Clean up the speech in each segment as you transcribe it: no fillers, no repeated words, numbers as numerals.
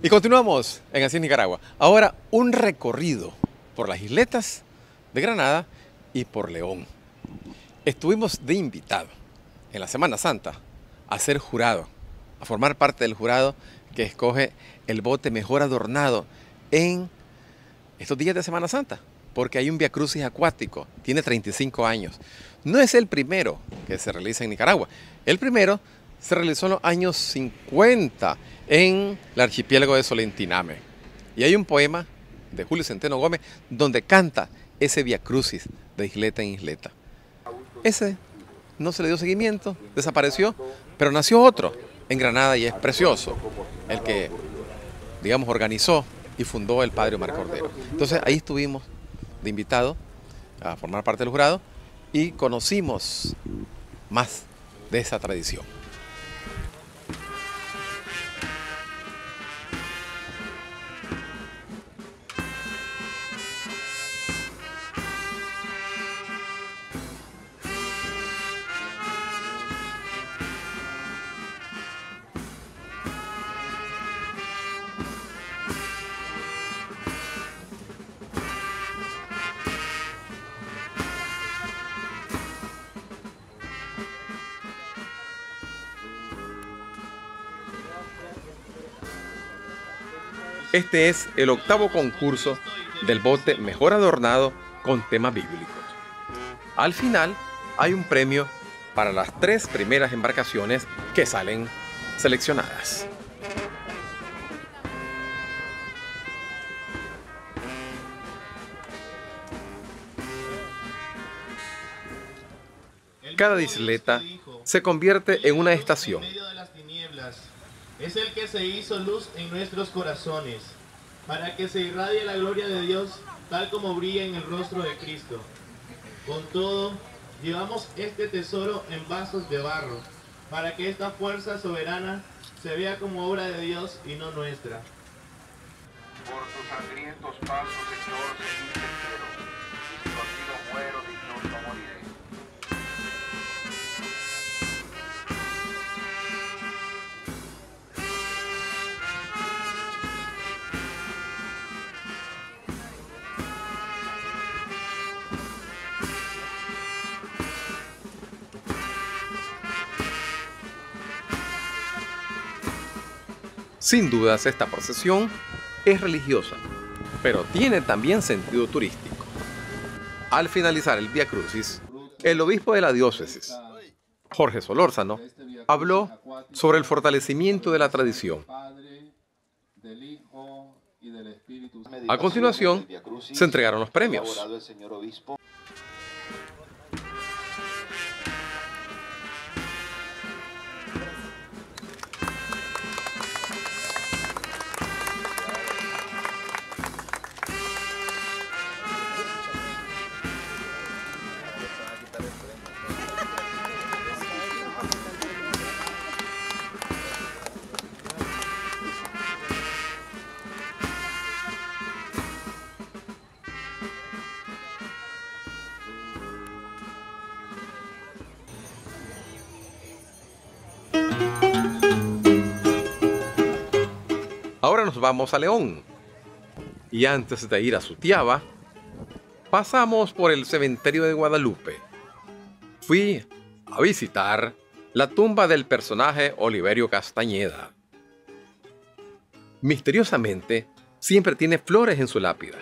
Y continuamos en Así es Nicaragua. Ahora un recorrido por las isletas de Granada y por León. Estuvimos de invitado en la Semana Santa a ser jurado, a formar parte del jurado que escoge el bote mejor adornado en estos días de Semana Santa, porque hay un viacrucis acuático, tiene 35 años. No es el primero que se realiza en Nicaragua. El primero se realizó en los años 50 en el archipiélago de Solentiname. Y hay un poema de Julio Centeno Gómez donde canta ese viacrucis de isleta en isleta. Ese no se le dio seguimiento, desapareció, pero nació otro en Granada y es precioso, el que, digamos, organizó y fundó el padre Omar Cordero. Entonces ahí estuvimos de invitado a formar parte del jurado y conocimos más de esa tradición. Este es el octavo concurso del bote mejor adornado con temas bíblicos. Al final hay un premio para las 3 primeras embarcaciones que salen seleccionadas. Cada isleta se convierte en una estación. Es el que se hizo luz en nuestros corazones, para que se irradie la gloria de Dios, tal como brilla en el rostro de Cristo. Con todo, llevamos este tesoro en vasos de barro, para que esta fuerza soberana se vea como obra de Dios y no nuestra. Por tus sangrientos pasos, Señor, seguiste el cielo, y si contigo muero, dichoso moriré. Sin dudas, esta procesión es religiosa, pero tiene también sentido turístico. Al finalizar el Vía Crucis, el obispo de la diócesis, Jorge Solórzano, habló sobre el fortalecimiento de la tradición. A continuación, se entregaron los premios. Ahora nos vamos a León. Y antes de ir a Sutiaba, pasamos por el cementerio de Guadalupe. Fui a visitar la tumba del personaje Oliverio Castañeda. Misteriosamente, siempre tiene flores en su lápida.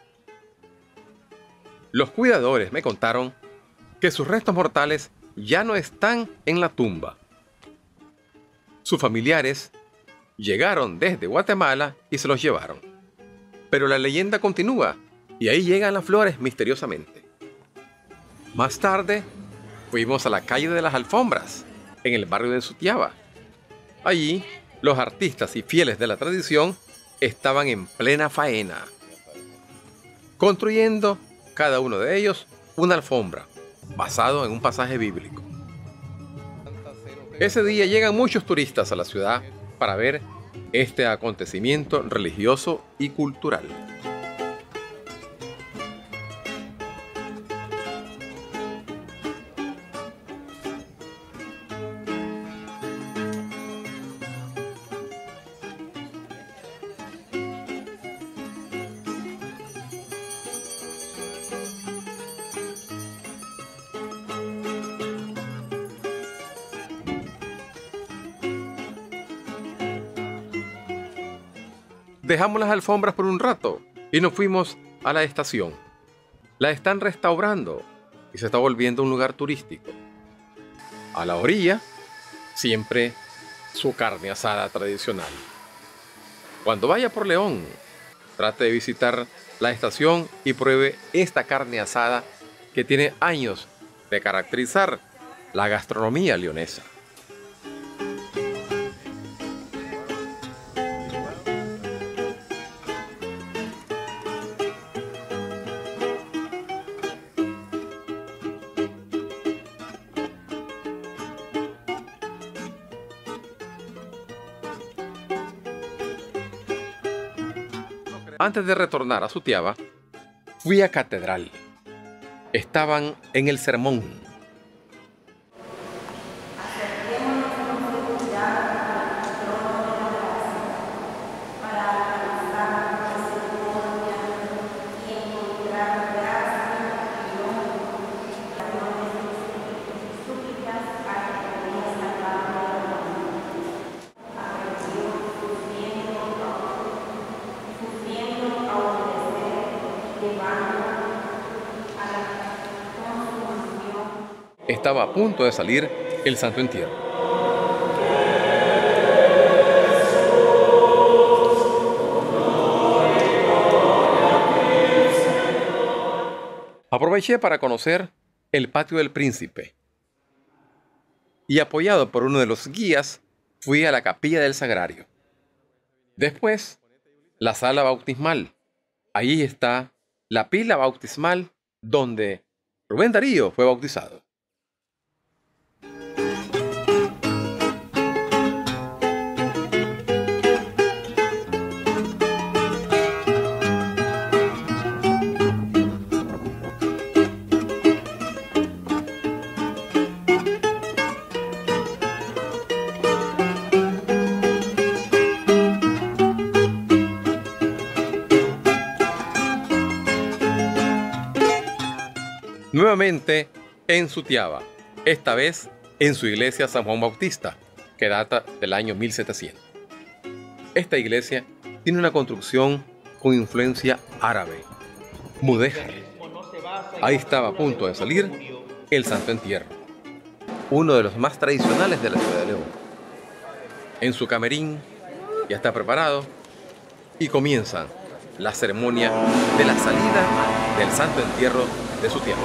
Los cuidadores me contaron que sus restos mortales ya no están en la tumba. Sus familiares llegaron desde Guatemala y se los llevaron. Pero la leyenda continúa y ahí llegan las flores misteriosamente. Más tarde, fuimos a la calle de las Alfombras, en el barrio de Sutiaba. Allí, los artistas y fieles de la tradición estaban en plena faena, construyendo cada uno de ellos una alfombra, basado en un pasaje bíblico. Ese día llegan muchos turistas a la ciudad para ver este acontecimiento religioso y cultural. Dejamos las alfombras por un rato y nos fuimos a la estación. La están restaurando y se está volviendo un lugar turístico. A la orilla, siempre su carne asada tradicional. Cuando vaya por León, trate de visitar la estación y pruebe esta carne asada que tiene años de caracterizar la gastronomía leonesa. Antes de retornar a Sutiaba, fui a Catedral. Estaban en el sermón. Estaba a punto de salir el Santo Entierro. Aproveché para conocer el Patio del Príncipe y, apoyado por uno de los guías, fui a la Capilla del Sagrario. Después, la Sala Bautismal. Allí está la pila bautismal donde Rubén Darío fue bautizado. Nuevamente en Sutiaba, esta vez en su iglesia San Juan Bautista, que data del año 1700. Esta iglesia tiene una construcción con influencia árabe, mudéjar. Ahí estaba a punto de salir el Santo Entierro, uno de los más tradicionales de la ciudad de León. En su camerín ya está preparado y comienza la ceremonia de la salida del Santo Entierro de Sutiaba.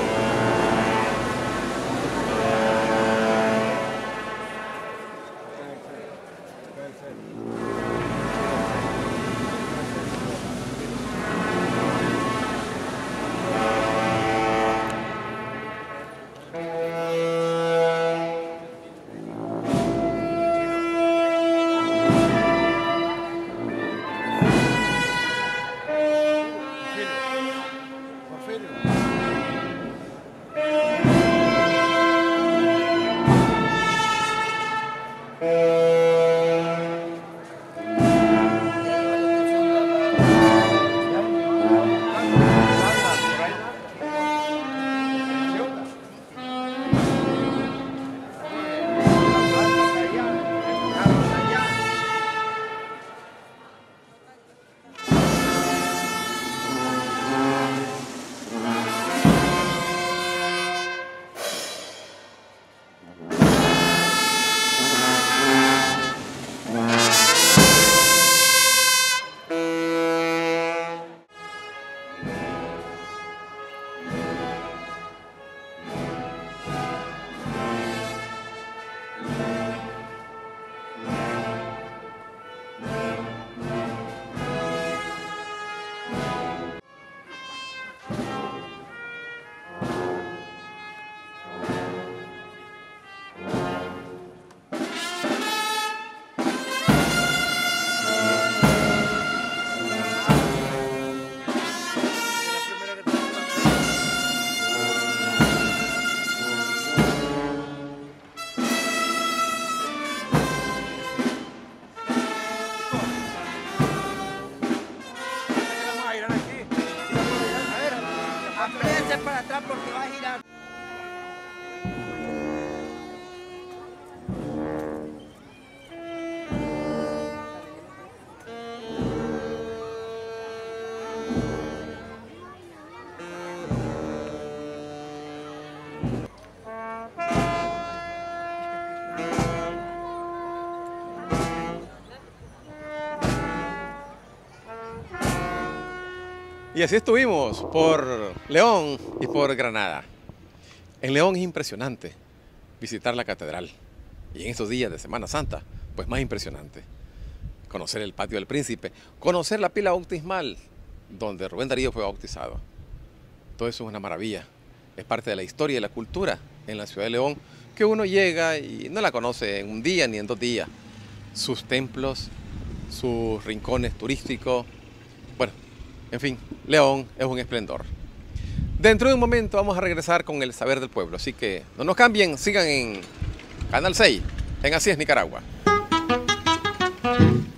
Y así estuvimos por León y por Granada. En León es impresionante visitar la catedral. Y en estos días de Semana Santa, pues más impresionante. Conocer el Patio del Príncipe, conocer la pila bautismal donde Rubén Darío fue bautizado. Todo eso es una maravilla. Es parte de la historia y la cultura en la ciudad de León, que uno llega y no la conoce en un día ni en 2 días. Sus templos, sus rincones turísticos. Bueno, en fin, León es un esplendor. Dentro de un momento vamos a regresar con el saber del pueblo, así que no nos cambien, sigan en Canal 6, en Así es Nicaragua.